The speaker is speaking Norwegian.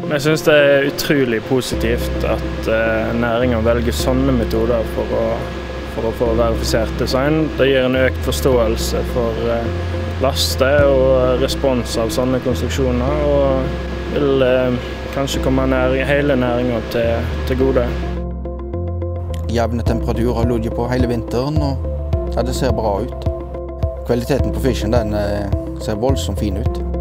Jeg synes det er utrolig positivt at næringen velger sånne metoder for å få verifisert design. Det gir en økt forståelse for laste og respons av sånne konstruksjoner, og vil kanskje komme hele næringen til gode. Jevne temperaturer har ligget på hele vinteren, og det ser bra ut. Kvaliteten på fisken den ser voldsomt fin ut.